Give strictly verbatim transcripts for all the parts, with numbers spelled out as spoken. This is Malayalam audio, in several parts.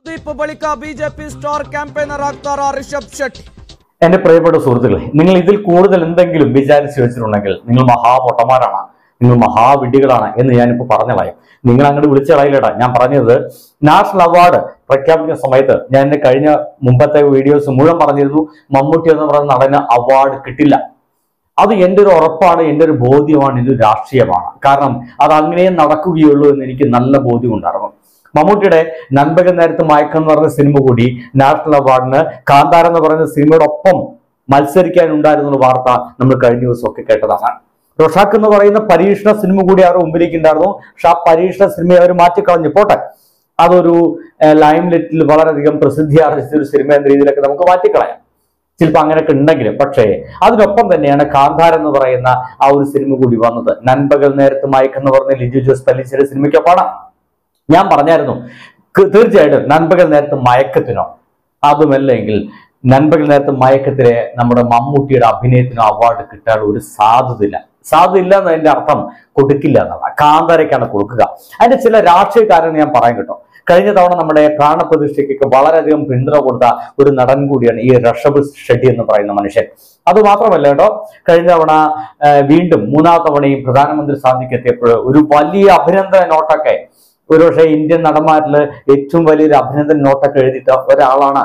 ತೀರ್ಪು ಬಳಿಕ ಬಿಜೆಪಿ ಸ್ಟಾರ್ ಕ್ಯಾಂಪೇನರ್ ಆಗ್ತಾರಾ ರಿಷಬ್ ಶೆಟ್ಟಿ. എന്റെ പ്രിയപ്പെട്ട സുഹൃത്തുക്കളെ, നിങ്ങൾ ഇതിൽ കൂടുതൽ എന്തെങ്കിലും വിചാരിച്ചു വെച്ചിട്ടുണ്ടെങ്കിൽ നിങ്ങൾ മഹാപൊട്ടന്മാരാണ്, നിങ്ങൾ മഹാവിഡ്ഢികളാണ് എന്ന് ഞാനിപ്പോൾ പറഞ്ഞു കളയും. നിങ്ങൾ അങ്ങോട്ട് വിളിച്ചു കളയില്ലടാ. ഞാൻ പറഞ്ഞത് നാഷണൽ അവാർഡ് പ്രഖ്യാപിക്കുന്ന സമയത്ത് ഞാൻ എന്റെ കഴിഞ്ഞ മുമ്പത്തെ വീഡിയോസ് മുഴുവൻ പറഞ്ഞിരുന്നു, മമ്മൂട്ടി എന്ന് പറയുന്ന നടന് അവാർഡ് കിട്ടില്ല. അത് എൻ്റെ ഒരു ഉറപ്പാണ്, എൻ്റെ ഒരു ബോധ്യമാണ്, എൻ്റെ ഒരു രാഷ്ട്രീയമാണ്. കാരണം അത് അങ്ങനെ നടക്കുകയുള്ളൂ എന്ന് എനിക്ക് നല്ല ബോധ്യം ഉണ്ടായിരുന്നു. മമ്മൂട്ടിയുടെ നൻപകൽ നേരത്ത് മയക്കം എന്ന് പറയുന്ന സിനിമ കൂടി നാഷണൽ അവാർഡിന് കാന്താര എന്ന് പറയുന്ന സിനിമയോടൊപ്പം മത്സരിക്കാനുണ്ടായിരുന്ന വാർത്ത നമ്മൾ കഴിഞ്ഞ ദിവസമൊക്കെ കേട്ടതാണ്. റൊഷാക്ക് എന്ന് പറയുന്ന പരീക്ഷണ സിനിമ കൂടി അവരുടെ മുമ്പിലേക്ക് ഉണ്ടായിരുന്നു. പക്ഷെ ആ പരീക്ഷണ സിനിമയെ അവർ മാറ്റിക്കളഞ്ഞു. പോട്ടെ, അതൊരു ലൈം ലൈറ്റിൽ വളരെയധികം പ്രസിദ്ധി ആർജിച്ച ഒരു സിനിമ എന്ന രീതിയിലൊക്കെ നമുക്ക് മാറ്റിക്കളയാം, ചിലപ്പോൾ അങ്ങനെയൊക്കെ ഉണ്ടെങ്കിലും. പക്ഷേ അതിനൊപ്പം തന്നെയാണ് കാന്താര എന്ന് പറയുന്ന ആ ഒരു സിനിമ കൂടി വന്നത്. നൻപകൽ നേരത്ത് മയക്കം എന്ന് പറഞ്ഞ ലിജു ജോസ് പല്ലിശ്ശേരി സിനിമയ്ക്കൊപ്പമാണ്. ഞാൻ പറഞ്ഞായിരുന്നു തീർച്ചയായിട്ടും നൻപകൽ നേരത്ത് മയക്കത്തിനോ അതുമല്ലെങ്കിൽ നൻപകൽ നേരത്ത് മയക്കത്തിലെ നമ്മുടെ മമ്മൂട്ടിയുടെ അഭിനയത്തിനോ അവാർഡ് കിട്ടാൻ ഒരു സാധ്യതയില്ല. സാധ്യതയില്ല എന്നതിന്റെ അർത്ഥം കൊടുക്കില്ല എന്നാണ്. കാന്താരയ്ക്കാണ് കൊടുക്കുക. അതിന്റെ ചില രാഷ്ട്രീയ കാരണം ഞാൻ പറയാൻ കേട്ടോ. കഴിഞ്ഞ തവണ നമ്മുടെ പ്രാണപ്രതിഷ്ഠയ്ക്കൊക്കെ വളരെയധികം പിന്തുണ കൊടുത്ത ഒരു നടൻ കൂടിയാണ് ഈ ഋഷഭ് ഷെട്ടി എന്ന് പറയുന്ന മനുഷ്യൻ. അത് മാത്രമല്ല കേട്ടോ, കഴിഞ്ഞ തവണ വീണ്ടും മൂന്നാം തവണയും പ്രധാനമന്ത്രി സ്ഥാനത്തേക്ക് എത്തിയപ്പോൾ ഒരു വലിയ അഭിനന്ദന നോട്ടൊക്കെ, ഒരുപക്ഷെ ഇന്ത്യൻ നടന്മാരിൽ ഏറ്റവും വലിയൊരു അഭിനന്ദന നോട്ടൊക്കെ എഴുതിയിട്ട് ഒരാളാണ്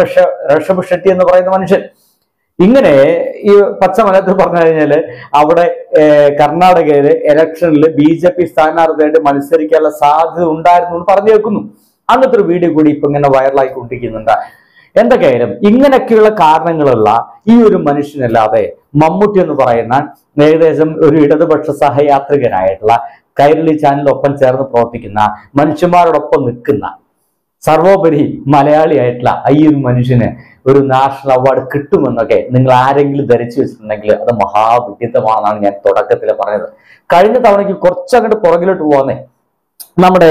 ഋഷഭ് ഷെട്ടി എന്ന് പറയുന്ന മനുഷ്യൻ. ഇങ്ങനെ ഈ പച്ചമലത്തിൽ പറഞ്ഞു കഴിഞ്ഞാല് അവിടെ കർണാടകയിലെ ഇലക്ഷനിൽ ബി ജെ പി സ്ഥാനാർത്ഥിയായിട്ട് മത്സരിക്കാനുള്ള സാധ്യത ഉണ്ടായിരുന്നു എന്ന് പറഞ്ഞു കേൾക്കുന്നു. അങ്ങനത്തെ ഒരു വീഡിയോ കൂടി ഇപ്പൊ ഇങ്ങനെ വൈറലായിക്കൊണ്ടിരിക്കുന്നുണ്ട്. എന്തൊക്കെയായാലും ഇങ്ങനെയൊക്കെയുള്ള കാരണങ്ങളുള്ള ഈ ഒരു മനുഷ്യനല്ലാതെ മമ്മൂട്ടി എന്ന് പറയുന്ന ഏകദേശം ഒരു ഇടതുപക്ഷ സഹയാത്രികനായിട്ടുള്ള കൈരളി ചാനലിനൊപ്പം ചേർന്ന് പ്രവർത്തിക്കുന്ന മനുഷ്യന്മാരോടൊപ്പം നിൽക്കുന്ന സർവോപരി മലയാളിയായിട്ടുള്ള ഈ ഒരു മനുഷ്യന് ഒരു നാഷണൽ അവാർഡ് കിട്ടുമെന്നൊക്കെ നിങ്ങൾ ആരെങ്കിലും ധരിച്ചു വെച്ചിട്ടുണ്ടെങ്കിൽ അത് മഹാവിഡിത്തമാണെന്നാണ് ഞാൻ തുടക്കത്തിൽ പറഞ്ഞത്. കഴിഞ്ഞ തവണയ്ക്ക് കുറച്ചങ്ങോട്ട് പുറകിലോട്ട് പോകുന്നേ, നമ്മുടെ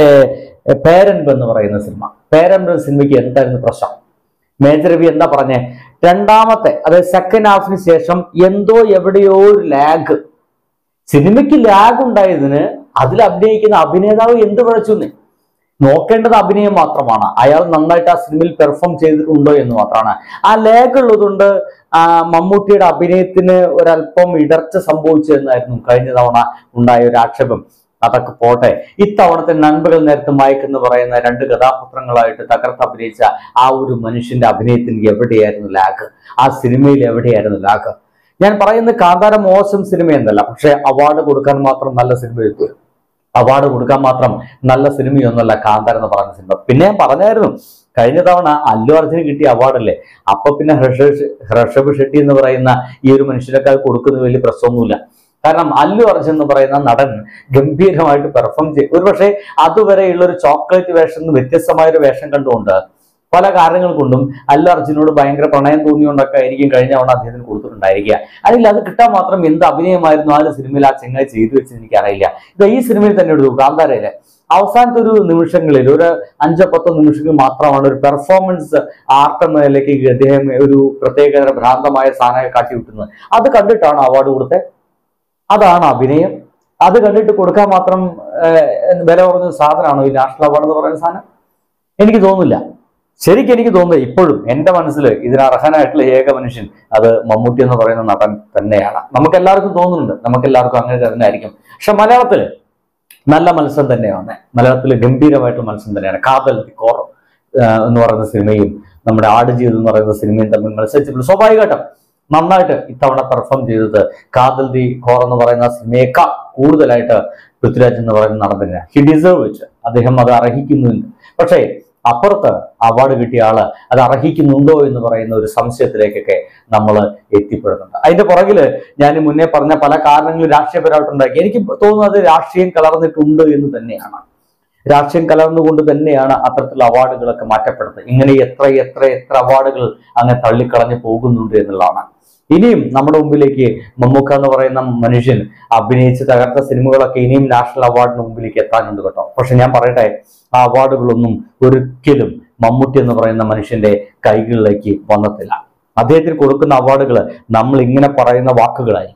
പേരൻപ് എന്ന് പറയുന്ന സിനിമ, പേരൻപ് സിനിമയ്ക്ക് എന്തായിരുന്നു പ്രശ്നം? മേജർ രവി എന്താ പറഞ്ഞേ? രണ്ടാമത്തെ അതായത് സെക്കൻഡ് ഹാഫിന് ശേഷം എന്തോ എവിടെയോ ഒരു ലാഗ്, സിനിമയ്ക്ക് ലാഗ് ഉണ്ടായതിന് അതിൽ അഭിനയിക്കുന്ന അഭിനേതാവ് എന്ത് പിഴച്ചു? നോക്കേണ്ടത് അഭിനയം മാത്രമാണ്, അയാൾ നന്നായിട്ട് ആ സിനിമയിൽ പെർഫോം ചെയ്തിട്ടുണ്ടോ എന്ന് മാത്രമാണ്. ആ ലാഗ് ഉള്ളതുകൊണ്ട് ആ മമ്മൂട്ടിയുടെ അഭിനയത്തിന് ഒരല്പം ഇടർച്ച സംഭവിച്ചു എന്നായിരുന്നു കഴിഞ്ഞ തവണ ഉണ്ടായ ഒരു ആക്ഷേപം. അതൊക്കെ പോട്ടെ, ഇത്തവണത്തെ നൻപകൽ നേരത്ത് മയക്കെന്ന് പറയുന്ന രണ്ട് കഥാപാത്രങ്ങളായിട്ട് തകർത്ത് അഭിനയിച്ച ആ ഒരു മനുഷ്യന്റെ അഭിനയത്തിന് എവിടെയായിരുന്നു ലാഗ്? ആ സിനിമയിൽ എവിടെയായിരുന്നു ലാഗ്? ഞാൻ പറയുന്നത് കാന്താര മോശം സിനിമ എന്നല്ല, പക്ഷെ അവാർഡ് കൊടുക്കാൻ മാത്രം നല്ല സിനിമ എഴുതും. അവാർഡ് കൊടുക്കാൻ മാത്രം നല്ല സിനിമയൊന്നുമല്ല കാന്താര എന്ന് പറയുന്ന സിനിമ. പിന്നെ ഞാൻ പറഞ്ഞായിരുന്നു കഴിഞ്ഞ തവണ അല്ലു അർജുന് കിട്ടിയ അവാർഡല്ലേ, അപ്പൊ പിന്നെ ഋഷഭ് ഋഷഭ് ഷെട്ടി എന്ന് പറയുന്ന ഈ ഒരു മനുഷ്യനൊക്കെ അത് കൊടുക്കുന്ന വലിയ പ്രശ്നമൊന്നുമില്ല. കാരണം അല്ലു അർജുൻ എന്ന് പറയുന്ന നടൻ ഗംഭീരമായിട്ട് പെർഫോം ചെയ്യും. ഒരുപക്ഷെ അതുവരെയുള്ള ഒരു ചോക്ലേറ്റ് വേഷം വ്യത്യസ്തമായ ഒരു വേഷം കണ്ടുകൊണ്ട് പല കാരണങ്ങൾ കൊണ്ടും അല്ലു അർജുനോട് ഭയങ്കര പ്രണയം തോന്നിയോണ്ടൊക്കെ ആയിരിക്കും കഴിഞ്ഞ തവണ അദ്ദേഹത്തിന് കൊടുത്തിട്ടുണ്ടായിരിക്കുക. അല്ലെങ്കിൽ അത് കിട്ടാൻ മാത്രം എന്ത് അഭിനയമായിരുന്നു ആ ഒരു സിനിമയിൽ ആ ചെങ്ങായി ചെയ്തു വെച്ചെന്ന് എനിക്കറിയില്ല. ഇത് ഈ സിനിമയിൽ തന്നെ എടുത്തു കാന്താരയിലെ അവസാനത്തെ ഒരു നിമിഷങ്ങളിൽ ഒരു അഞ്ചോ പത്തോ നിമിഷങ്ങൾ മാത്രമാണ് ഒരു പെർഫോമൻസ് ആർട്ട് എന്ന നിലയ്ക്ക് അദ്ദേഹം ഒരു പ്രത്യേക ഭ്രാന്തമായ സാധനം കാട്ടിവിട്ടുന്നത്. അത് കണ്ടിട്ടാണ് അവാർഡ് കൊടുത്തത്. അതാണ് അഭിനയം. അത് കണ്ടിട്ട് കൊടുക്കാൻ മാത്രം വില കുറഞ്ഞ സാധനമാണോ ഈ നാഷണൽ അവാർഡ് എന്ന് പറയുന്ന സാധനം? എനിക്ക് തോന്നുന്നില്ല. ശരിക്കും എനിക്ക് തോന്നുന്നത് ഇപ്പോഴും എൻ്റെ മനസ്സിൽ ഇതിന് അർഹനായിട്ടുള്ള ഏക മനുഷ്യൻ അത് മമ്മൂട്ടി എന്ന് പറയുന്ന നടൻ തന്നെയാണ്. നമുക്കെല്ലാവർക്കും തോന്നുന്നുണ്ട്, നമുക്കെല്ലാവർക്കും അങ്ങനെ തന്നെ ആയിരിക്കും. പക്ഷെ മലയാളത്തില് നല്ല മത്സരം തന്നെയാണ്. മലയാളത്തിൽ ഗംഭീരമായിട്ടുള്ള മത്സരം തന്നെയാണ്. കാതൽ ദി കോർ എന്ന് പറയുന്ന സിനിമയും നമ്മുടെ ആടുജീവിതം എന്ന് പറയുന്ന സിനിമയും തമ്മിൽ മത്സരിച്ചപ്പോൾ സ്വാഭാവികമായിട്ടും നന്നായിട്ട് ഇത്തവണ പെർഫോം ചെയ്തത് കാതൽ ദി കോർ എന്ന് പറയുന്ന സിനിമയേക്കാൾ കൂടുതലായിട്ട് പൃഥ്വിരാജ് എന്ന് പറയുന്ന നടൻ തന്നെയാണ്. He deserve it. അദ്ദേഹം അത് അർഹിക്കുന്നുണ്ട്. പക്ഷേ അപ്പുറത്ത് അവാർഡ് കിട്ടിയ ആള് അത് അർഹിക്കുന്നുണ്ടോ എന്ന് പറയുന്ന ഒരു സംശയത്തിലേക്കൊക്കെ നമ്മൾ എത്തിപ്പെടുന്നുണ്ട്. അതിന്റെ പുറകില് ഞാൻ മുന്നേ പറഞ്ഞ പല കാരണങ്ങളും രാഷ്ട്രീയപരമായിട്ടുണ്ടാക്കി. എനിക്ക് തോന്നുന്നത് രാഷ്ട്രീയം കലർന്നിട്ടുണ്ട് എന്ന് തന്നെയാണ്. രാഷ്ട്രീയം കലർന്നുകൊണ്ട് തന്നെയാണ് അത്തരത്തിലുള്ള അവാർഡുകളൊക്കെ മാറ്റപ്പെടുന്നത്. ഇങ്ങനെ എത്ര എത്ര എത്ര അവാർഡുകൾ അങ്ങനെ തള്ളിക്കളഞ്ഞു പോകുന്നുണ്ട് എന്നുള്ളതാണ്. ഇനിയും നമ്മുടെ മുമ്പിലേക്ക് മമ്മൂക്ക എന്ന് പറയുന്ന മനുഷ്യൻ അഭിനയിച്ച് തകർത്ത സിനിമകളൊക്കെ ഇനിയും നാഷണൽ അവാർഡിന് മുമ്പിലേക്ക് എത്താനുണ്ട് കേട്ടോ. പക്ഷെ ഞാൻ പറയട്ടെ, ആ അവാർഡുകളൊന്നും ഒരിക്കലും മമ്മൂട്ടി എന്ന് പറയുന്ന മനുഷ്യന്റെ കൈകളിലേക്ക് വന്നിട്ടില്ല. അദ്ദേഹത്തിന് കൊടുക്കുന്ന അവാർഡുകൾ നമ്മൾ ഇങ്ങനെ പറയുന്ന വാക്കുകളായിരിക്കും.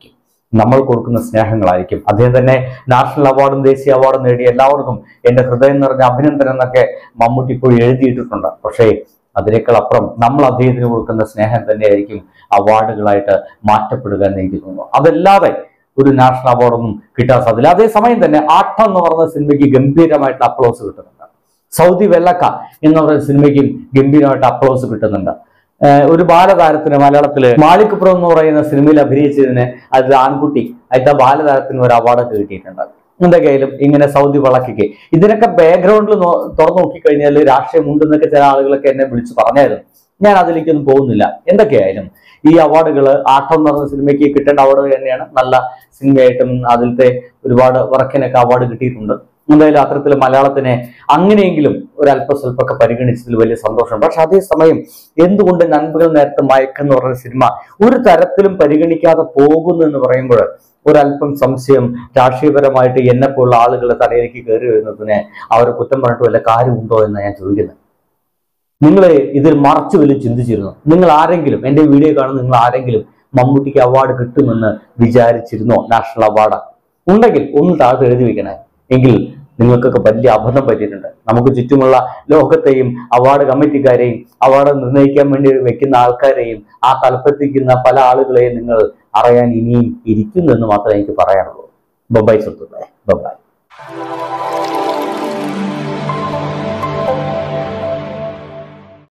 നമ്മൾ കൊടുക്കുന്ന സ്നേഹങ്ങളായിരിക്കും. അദ്ദേഹം തന്നെ നാഷണൽ അവാർഡും ദേശീയ അവാർഡും നേടിയ എല്ലാവർക്കും എൻ്റെ ഹൃദയം നിറഞ്ഞ അഭിനന്ദനം എന്നൊക്കെ മമ്മൂട്ടി ഇപ്പോൾ എഴുതിയിട്ടിട്ടുണ്ട്. പക്ഷേ അതിനേക്കാൾ അപ്പുറം നമ്മൾ അദ്ദേഹത്തിന് കൊടുക്കുന്ന സ്നേഹം തന്നെയായിരിക്കും അവാർഡുകളായിട്ട് മാറ്റപ്പെടുക എന്ന് എനിക്ക് തോന്നുന്നു. അതല്ലാതെ ഒരു നാഷണൽ അവാർഡൊന്നും കിട്ടാൻ സാധ്യത. അതേസമയം തന്നെ ആട്ടം എന്ന് പറയുന്ന സിനിമയ്ക്ക് ഗംഭീരമായിട്ട് അപ്ലോസ് കിട്ടുന്നുണ്ട്. സൗദി വെള്ളക്ക എന്ന് പറയുന്ന സിനിമയ്ക്കും ഗംഭീരമായിട്ട് അപ്ലോസ് കിട്ടുന്നുണ്ട്. ഒരു ബാലതാരത്തിന് മലയാളത്തില് മാളികപ്പുറം എന്ന് പറയുന്ന സിനിമയിൽ അഭിനയിച്ചതിന് അത് ആൺകുട്ടി അതിന്റെ ബാലതാരത്തിന് ഒരു അവാർഡൊക്കെ കിട്ടിയിട്ടുണ്ട്. എന്തൊക്കെയായാലും ഇങ്ങനെ സൗദി വളക്കിക്ക് ഇതിനൊക്കെ ബാക്ക്ഗ്രൗണ്ടിൽ തുറന്നു നോക്കിക്കഴിഞ്ഞാൽ രാഷ്ട്രീയം ഉണ്ടെന്നൊക്കെ ചില ആളുകളൊക്കെ എന്നെ വിളിച്ച് പറഞ്ഞായിരുന്നു. ഞാൻ അതിലേക്കൊന്നും പോകുന്നില്ല. എന്തൊക്കെയായാലും ഈ അവാർഡുകൾ ആട്ടം എന്ന് പറയുന്ന സിനിമയ്ക്ക് കിട്ടേണ്ട അവാർഡ് തന്നെയാണ്. നല്ല സിനിമയായിട്ടും അതിലത്തെ ഒരുപാട് വർക്കിനൊക്കെ അവാർഡ് കിട്ടിയിട്ടുണ്ട്. എന്തായാലും അത്തരത്തിൽ മലയാളത്തിനെ അങ്ങനെയെങ്കിലും ഒരു അല്പസ്വല്പമൊക്കെ പരിഗണിച്ചതിൽ വലിയ സന്തോഷം. പക്ഷെ അതേസമയം എന്തുകൊണ്ട് നൻപകൽ നേരത്തെ മയക്കെന്ന് പറയുന്ന സിനിമ ഒരു തരത്തിലും പരിഗണിക്കാതെ പോകുന്നു എന്ന് പറയുമ്പോൾ ഒരല്പം സംശയം രാഷ്ട്രീയപരമായിട്ട് എന്നെപ്പോലുള്ള ആളുകളുടെ തലയിലേക്ക് കയറി വരുന്നതിനെ അവരെ കുറ്റം പറഞ്ഞിട്ട് വല്ല കാര്യമുണ്ടോ എന്ന് ഞാൻ ചോദിക്കുന്നത്. നിങ്ങൾ ഇതിൽ മറച്ചു വലിയ ചിന്തിച്ചിരുന്നു? നിങ്ങൾ ആരെങ്കിലും എൻ്റെ വീഡിയോ കാണുന്ന നിങ്ങൾ ആരെങ്കിലും മമ്മൂട്ടിക്ക് അവാർഡ് കിട്ടുമെന്ന് വിചാരിച്ചിരുന്നോ? നാഷണൽ അവാർഡ് ഉണ്ടെങ്കിൽ ഒന്ന് താഴത്ത് എഴുതി വെക്കണേ. എങ്കിൽ നിങ്ങൾക്കൊക്കെ വലിയ അബദ്ധം പറ്റിയിട്ടുണ്ട്. നമുക്ക് ചുറ്റുമുള്ള ലോകത്തെയും അവാർഡ് കമ്മിറ്റിക്കാരെയും അവാർഡ് നിർണ്ണയിക്കാൻ വേണ്ടി വെക്കുന്ന ആൾക്കാരെയും ആ തലപ്പത്തിരിക്കുന്ന പല ആളുകളെയും നിങ്ങൾ അറിയാൻ ഇനിയും ഇരിക്കുന്നു എന്ന് മാത്രമേ എനിക്ക് പറയാനുള്ളൂ. ബൊബായ് സുഹൃത്തുക്കളെ, ബൊബായ്.